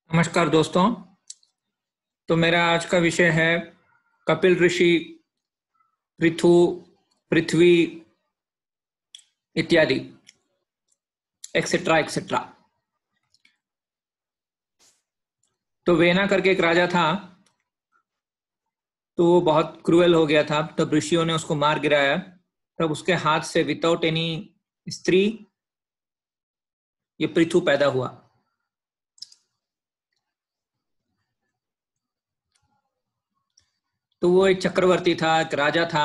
नमस्कार दोस्तों। तो मेरा आज का विषय है कपिल ऋषि, पृथु, पृथ्वी इत्यादि, एक्सेट्रा एक्सेट्रा। तो वेना करके एक राजा था, तो वो बहुत क्रूएल हो गया था। तब ऋषियों ने उसको मार गिराया। तब उसके हाथ से विदाउट एनी स्त्री ये पृथु पैदा हुआ। तो वो एक चक्रवर्ती था, एक राजा था,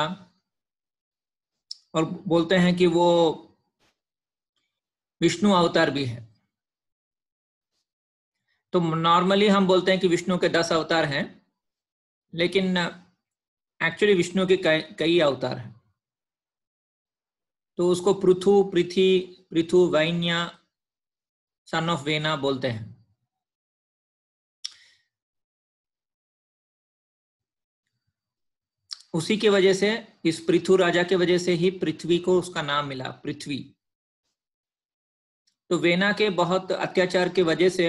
और बोलते हैं कि वो विष्णु अवतार भी है। तो नॉर्मली हम बोलते हैं कि विष्णु के 10 अवतार हैं, लेकिन एक्चुअली विष्णु के कई अवतार हैं। तो उसको पृथु, पृथु वैन्या, सन ऑफ वेना बोलते हैं। उसी की वजह से, इस पृथु राजा के वजह से ही पृथ्वी को उसका नाम मिला, पृथ्वी। तो वेना के बहुत अत्याचार की वजह से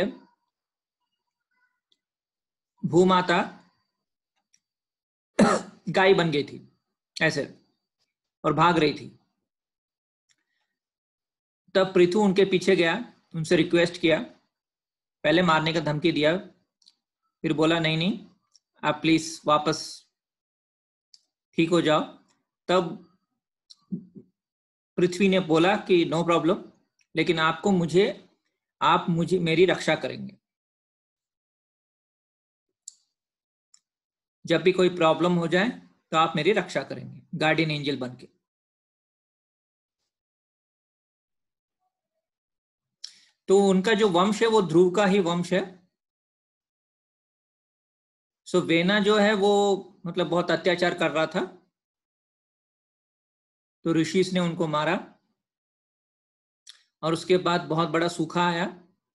भूमाता गाय बन गई थी ऐसे, और भाग रही थी। तब पृथु उनके पीछे गया, उनसे रिक्वेस्ट किया, पहले मारने का धमकी दिया, फिर बोला नहीं नहीं, आप प्लीज वापस ठीक हो जाओ। तब पृथ्वी ने बोला कि नो प्रॉब्लम, लेकिन आप मुझे मेरी रक्षा करेंगे। जब भी कोई प्रॉब्लम हो जाए तो आप मेरी रक्षा करेंगे, गार्डियन एंजल बन के। तो उनका जो वंश है वो ध्रुव का ही वंश है। सो वेना जो है वो मतलब बहुत अत्याचार कर रहा था, तो ऋषिस ने उनको मारा, और उसके बाद बहुत बड़ा सूखा आया।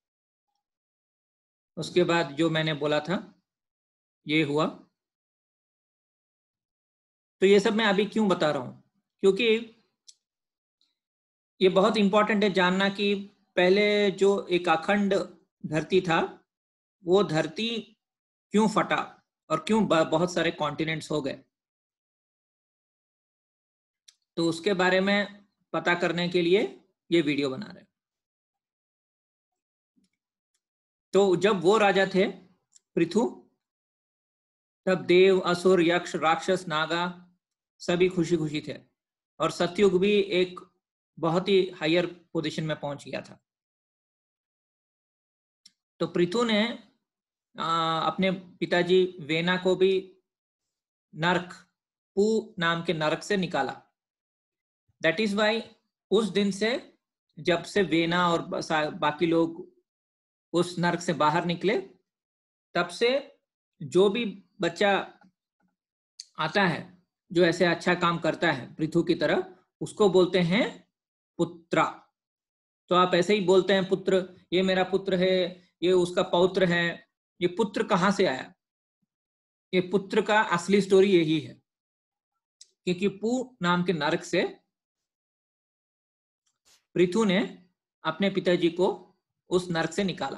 उसके बाद जो मैंने बोला था ये हुआ। तो ये सब मैं अभी क्यों बता रहा हूं, क्योंकि ये बहुत इंपॉर्टेंट है जानना कि पहले जो एक अखंड धरती था, वो धरती क्यों फटा और क्यों बहुत सारे कॉन्टिनेंट्स हो गए। तो उसके बारे में पता करने के लिए ये वीडियो बना रहे हैं। तो जब वो राजा थे पृथु, तब देव, असुर, यक्ष, राक्षस, नागा सभी खुशी खुशी थे, और सतयुग भी एक बहुत ही हायर पोजीशन में पहुंच गया था। तो पृथु ने अपने पिताजी वेना को भी नरक, पू नाम के नरक से निकाला। दैट इज वाई उस दिन से, जब से वेना और बाकी लोग उस नरक से बाहर निकले, तब से जो भी बच्चा आता है जो ऐसे अच्छा काम करता है पृथु की तरह, उसको बोलते हैं पुत्रा। तो आप ऐसे ही बोलते हैं पुत्र, ये मेरा पुत्र है, ये उसका पौत्र है। ये पुत्र कहां से आया? ये पुत्र का असली स्टोरी यही है, क्योंकि पू नाम के नरक से पृथु ने अपने पिताजी को उस नरक से निकाला।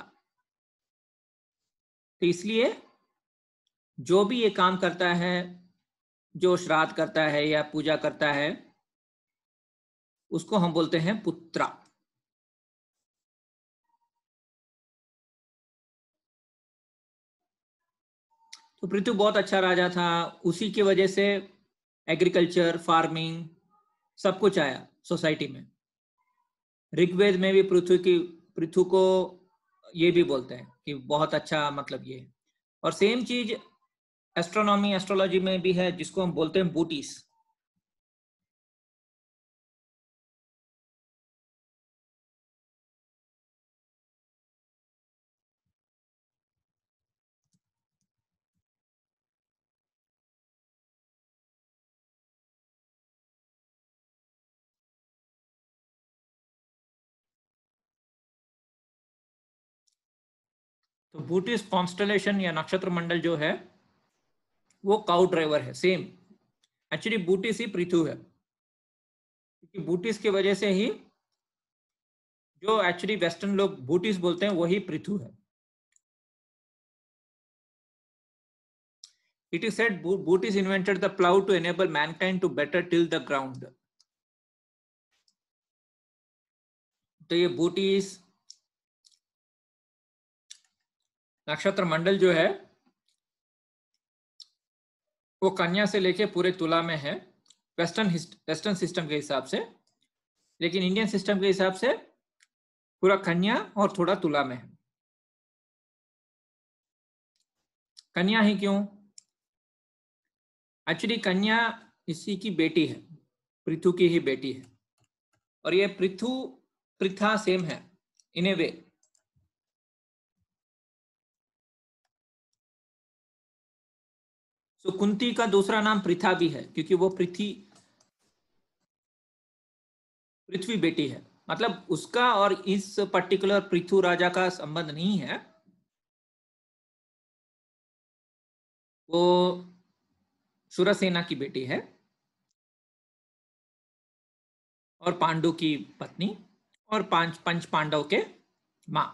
तो इसलिए जो भी ये काम करता है, जो श्राद्ध करता है या पूजा करता है, उसको हम बोलते हैं पुत्रा। तो पृथु बहुत अच्छा राजा था। उसी की वजह से एग्रीकल्चर, फार्मिंग सब कुछ आया सोसाइटी में। ऋग्वेद में भी पृथु को ये भी बोलते हैं कि बहुत अच्छा, मतलब ये। और सेम चीज एस्ट्रोनॉमी, एस्ट्रोलॉजी में भी है, जिसको हम बोलते हैं बूटीस। तो बूटीस कॉन्स्टलेशन या नक्षत्र मंडल जो है वो काउ ड्राइवर है, सेम। एक्चुअली बूटीस ही पृथु है, क्योंकि बूटीस की वजह से ही जो एक्चुअली वेस्टर्न लोग बूटीस बोलते हैं वही पृथु है। It is said Bootis invented the plow to enable mankind to better till the ground. तो ये बूटीज नक्षत्र मंडल जो है वो कन्या से लेके पूरे तुला में है वेस्टर्न सिस्टम के हिसाब से, लेकिन इंडियन सिस्टम के हिसाब से पूरा कन्या और थोड़ा तुला में है। कन्या ही क्यों? एक्चुअली कन्या इसी की बेटी है, पृथु की ही बेटी है, और ये पृथा सेम है इन ए वे। सो कुंती का दूसरा नाम पृथा भी है क्योंकि वो पृथ्वी बेटी है, मतलब उसका और इस पर्टिकुलर पृथु राजा का संबंध नहीं है, वो सुरसेना की बेटी है और पांडु की पत्नी और पंच पांडव के मां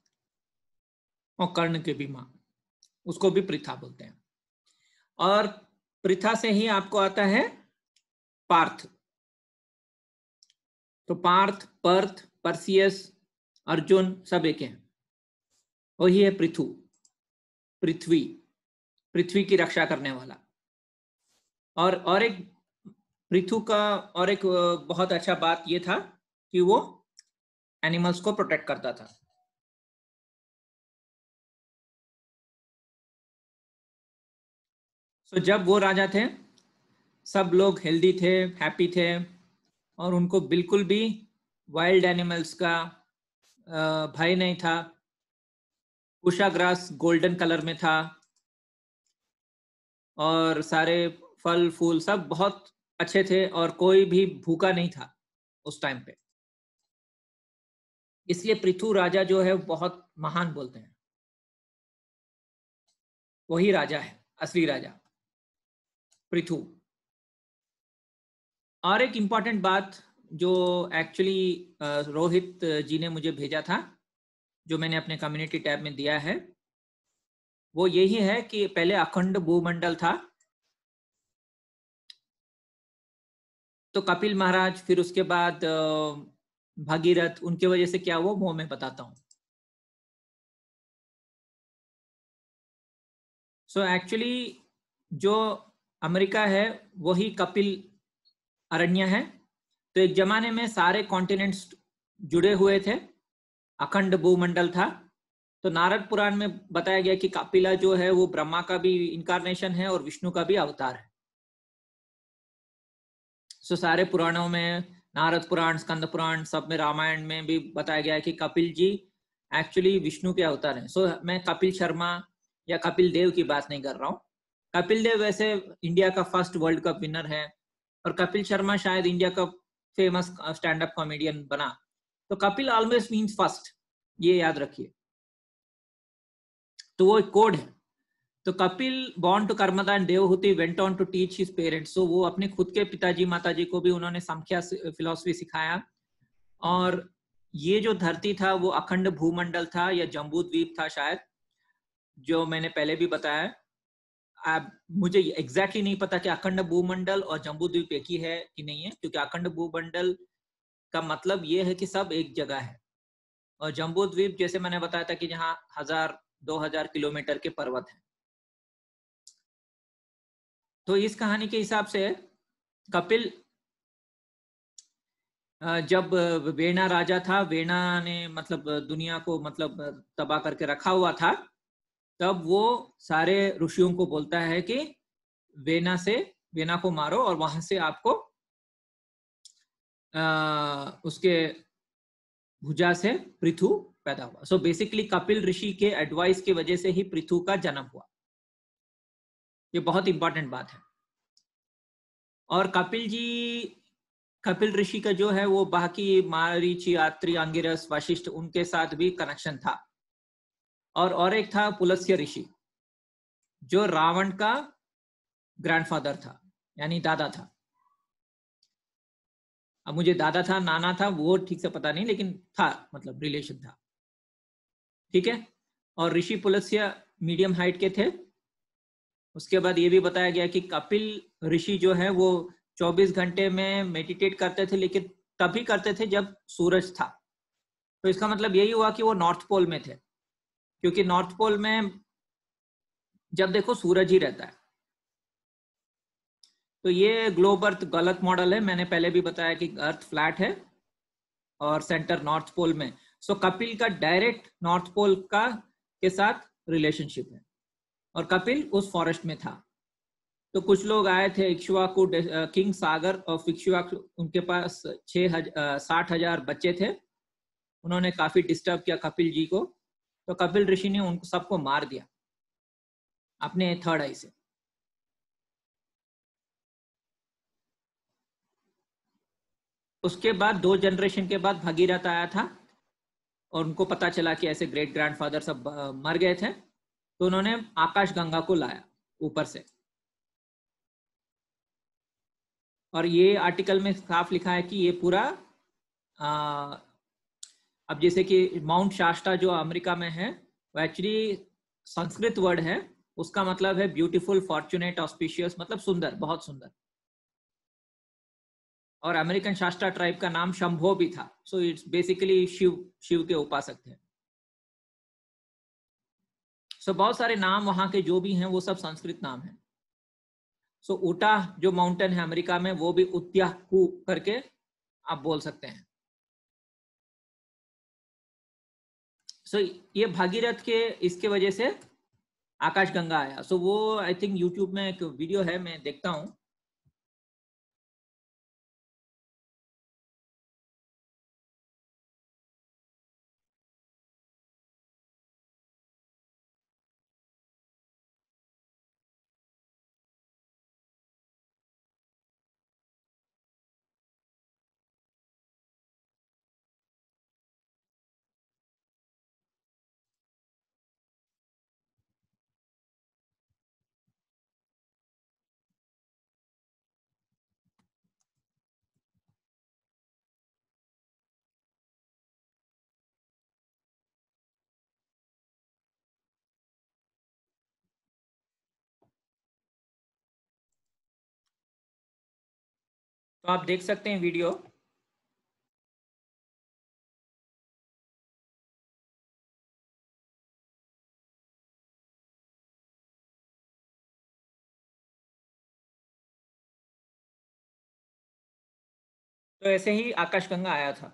और कर्ण के भी मां, उसको भी पृथा बोलते हैं। और पृथा से ही आपको आता है पार्थ। तो पार्थ, पर्थ, परसियस, अर्जुन सब एक हैं। वही है पृथ्वी की रक्षा करने वाला। और एक पृथु का और एक बहुत अच्छा बात ये था कि वो एनिमल्स को प्रोटेक्ट करता था। सो जब वो राजा थे सब लोग हेल्दी थे, हैप्पी थे, और उनको बिल्कुल भी वाइल्ड एनिमल्स का भय नहीं था। कुशाग्रास गोल्डन कलर में था और सारे फल फूल सब बहुत अच्छे थे और कोई भी भूखा नहीं था उस टाइम पे। इसलिए पृथु राजा जो है बहुत महान बोलते हैं। वही राजा है, असली राजा पृथु। और एक इंपॉर्टेंट बात जो एक्चुअली रोहित जी ने मुझे भेजा था, जो मैंने अपने कम्युनिटी टैब में दिया है, वो यही है कि पहले अखंड भूमंडल था, तो कपिल महाराज, फिर उसके बाद भागीरथ, उनके वजह से क्या हुआ वो मैं बताता हूँ। सो एक्चुअली जो अमेरिका है वही कपिल अरण्य है। तो एक जमाने में सारे कॉन्टिनेंट्स जुड़े हुए थे, अखंड भूमंडल था। तो नारद पुराण में बताया गया कि कपिला जो है वो ब्रह्मा का भी इनकारनेशन है और विष्णु का भी अवतार है। सो सारे पुराणों में, नारद पुराण, स्कंद पुराण, सब में, रामायण में भी बताया गया है कि कपिल जी एक्चुअली विष्णु के अवतार हैं। सो मैं कपिल शर्मा या कपिल देव की बात नहीं कर रहा हूँ। कपिल देव वैसे इंडिया का फर्स्ट वर्ल्ड कप विनर है और कपिल शर्मा शायद इंडिया का फेमस स्टैंड अप कॉमेडियन बना। तो कपिल ऑलवेज मीन्स फर्स्ट, ये याद रखिए। तो वो एक कोड है। तो Kapil born to Kardama and Devahuti went on to teach his parents। so वो अपने खुद के पिताजी माताजी को भी उन्होंने संख्या फिलॉसफी सिखाया। और ये जो धरती था वो अखंड भूमंडल था या जम्बू द्वीप था शायद, जो मैंने पहले भी बताया। मुझे एग्जैक्टली नहीं पता कि अखंड भूमंडल और जम्बू द्वीप एक ही है कि नहीं है, क्योंकि अखंड भूमंडल का मतलब ये है कि सब एक जगह है, और जम्बू द्वीप जैसे मैंने बताया था कि जहाँ 1000-2000 किलोमीटर के पर्वत हैं। तो इस कहानी के हिसाब से कपिल जब वेना राजा था, वेना ने मतलब दुनिया को मतलब तबाह करके रखा हुआ था, तब वो सारे ऋषियों को बोलता है कि वेना को मारो और वहां से आपको उसके भुजा से पृथु पैदा हुआ। सो बेसिकली कपिल ऋषि के एडवाइस की वजह से ही पृथु का जन्म हुआ। ये बहुत इंपॉर्टेंट बात है। और कपिल ऋषि का जो है वो बाकी मारीची, आत्री, अंगिरस, वशिष्ठ, उनके साथ भी कनेक्शन था। और एक था पुलस्त्य ऋषि, जो रावण का ग्रैंडफादर था, यानी दादा था। अब मुझे दादा था नाना था वो ठीक से पता नहीं, लेकिन था, मतलब रिलेशन था, ठीक है। और ऋषि पुलस्त्य मीडियम हाइट के थे उसके बाद ये भी बताया गया कि कपिल ऋषि जो है वो 24 घंटे में मेडिटेट करते थे, लेकिन तभी करते थे जब सूरज था। तो इसका मतलब यही हुआ कि वो नॉर्थ पोल में थे, क्योंकि नॉर्थ पोल में जब देखो सूरज ही रहता है। तो ये ग्लोब अर्थ गलत मॉडल है, मैंने पहले भी बताया कि अर्थ फ्लैट है और सेंटर नॉर्थ पोल में। सो कपिल का डायरेक्ट नॉर्थ पोल का के साथ रिलेशनशिप है, और कपिल उस फॉरेस्ट में था। तो कुछ लोग आए थे इक्ष्वाकु, किंग सागर ऑफ इक्ष्वाकु, उनके पास 60,000 बच्चे थे। उन्होंने काफी डिस्टर्ब किया कपिल जी को, तो कपिल ऋषि ने उनको सबको मार दिया अपने थर्ड आई से। उसके बाद 2 जनरेशन के बाद भगीरथ आया था, और उनको पता चला कि ऐसे ग्रेट ग्रैंडफादर सब मर गए थे, तो उन्होंने आकाश गंगा को लाया ऊपर से। और ये आर्टिकल में साफ लिखा है कि ये पूरा अब जैसे कि माउंट शास्ता जो अमेरिका में है, वो एक्चुअली संस्कृत वर्ड है, उसका मतलब है ब्यूटीफुल, फॉर्चुनेट, ऑस्पिशियस, मतलब सुंदर, बहुत सुंदर। और अमेरिकन शास्त्रा ट्राइब का नाम शंभो भी था। सो इट्स बेसिकली शिव के उपासक थे। सो बहुत सारे नाम वहां के जो भी हैं वो सब संस्कृत नाम है। सो उटा जो माउंटेन है अमेरिका में, वो भी उत्याहु करके आप बोल सकते हैं। सो ये भागीरथ के इसके वजह से आकाश गंगा आया। सो वो आई थिंक यूट्यूब में एक वीडियो है, मैं देखता हूँ। तो आप देख सकते हैं वीडियो। तो ऐसे ही आकाशगंगा आया था।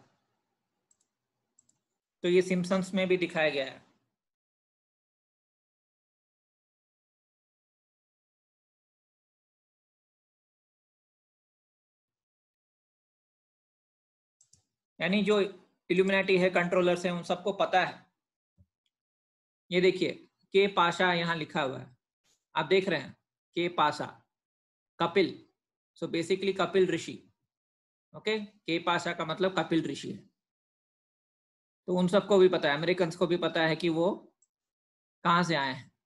तो ये सिम्पसन्स में भी दिखाया गया है। यानी जो इल्यूमिनाटी है, कंट्रोलर्स हैं, उन सबको पता है। ये देखिए, के पाशा यहाँ लिखा हुआ है, आप देख रहे हैं, के पाशा, Kapil. So basically Kapil Rishi. Okay, के पाशा का मतलब कपिल ऋषि है। तो उन सबको भी पता है, अमेरिकन को भी पता है कि वो कहाँ से आए हैं।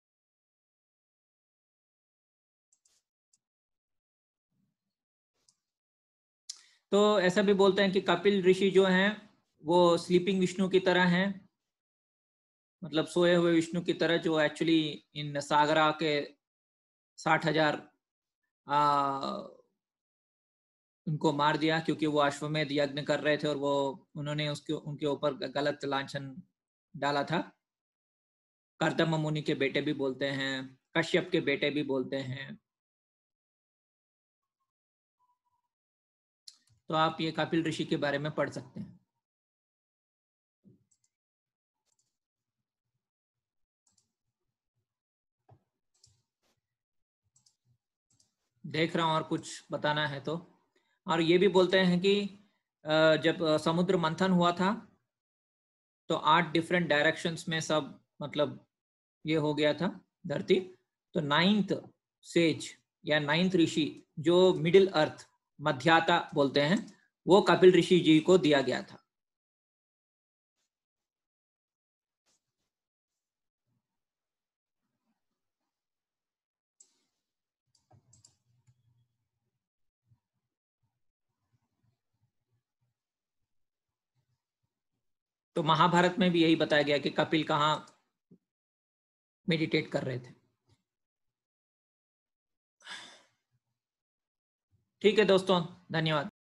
तो ऐसा भी बोलते हैं कि कपिल ऋषि जो हैं वो स्लीपिंग विष्णु की तरह हैं, मतलब सोए हुए विष्णु की तरह, जो एक्चुअली इन सागरा के 60,000 उनको मार दिया, क्योंकि वो अश्वमेध यज्ञ कर रहे थे और वो उन्होंने उसके उनके ऊपर गलत लांछन डाला था। कर्दम मुनि के बेटे भी बोलते हैं, कश्यप के बेटे भी बोलते हैं। तो आप ये कपिल ऋषि के बारे में पढ़ सकते हैं। देख रहा हूँ और कुछ बताना है तो। और ये भी बोलते हैं कि जब समुद्र मंथन हुआ था तो 8 डिफरेंट डायरेक्शंस में सब, मतलब ये हो गया था धरती। तो 9th सेज या 9th ऋषि, जो मिडिल अर्थ, मध्याता बोलते हैं, वो कपिल ऋषि जी को दिया गया था। तो महाभारत में भी यही बताया गया कि कपिल कहाँ मेडिटेट कर रहे थे। ठीक है दोस्तों, धन्यवाद।